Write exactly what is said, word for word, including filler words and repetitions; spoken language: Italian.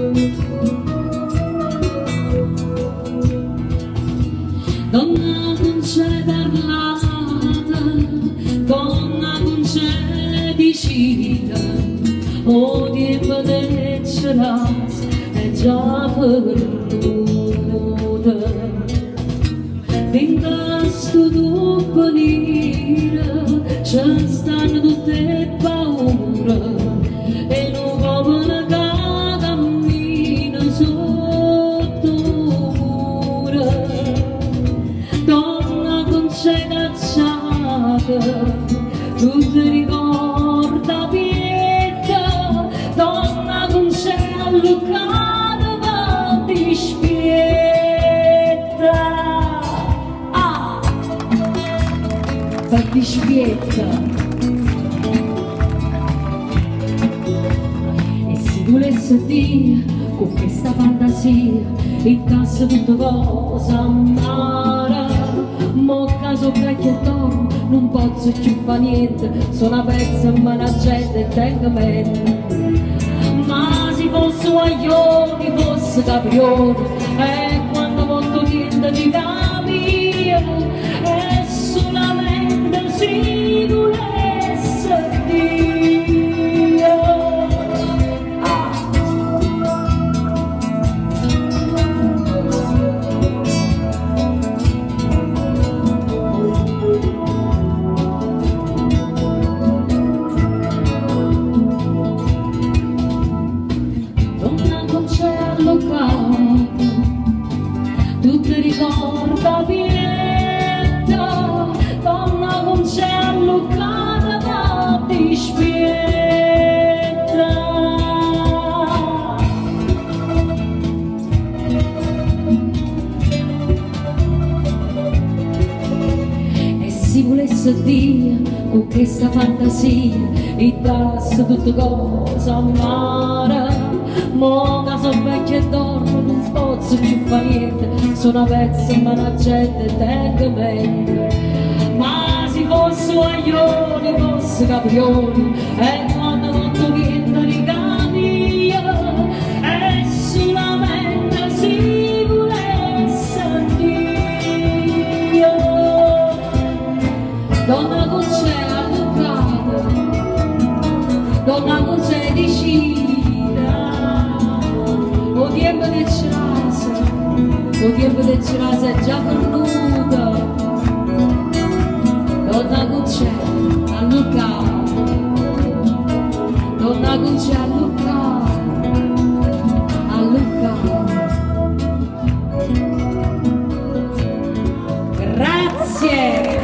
Donna non c'è parlata, donna non c'è dicita, o tempo che ce l'ha è già perduta. Dentro sto tubo nero ci stanno tutte paure e non uomo che cammina sotto mura. Donna con c'è cacciata, tu ti ricorda pietà, donna con c'è allucata ma ti spietta. Ah, ma ti spietta. E se volesse dire con questa fantasia il tasso tutto cosa amara, mo caso vecchio e dormo non posso più fa niente, sono pezza ma la gente tenga mente. Ma se fosse guaglioni fosse caprione, e quando molto niente di capire e solamente si volesse dire. Ah. Tu ti ricorda pietà, donna non c'è allucata ma ti spietta. E se volesse dire con questa fantasia il tasso tutto cosa amara, mo caso vecchio e dormo non posso più fa niente, sono pezza ma la gente tenga mente. Ma se fosse guaglioni fosse caprioni, e quando tutto viene di capire e solamente si volesse dire. Donna con c'è allucata, donna con c'è decida, o tempo che ce l'ase, o tempo che ce l'ase è già perduta. Donna con c'è allucata, donna con c'è allucata, allucata. Grazie!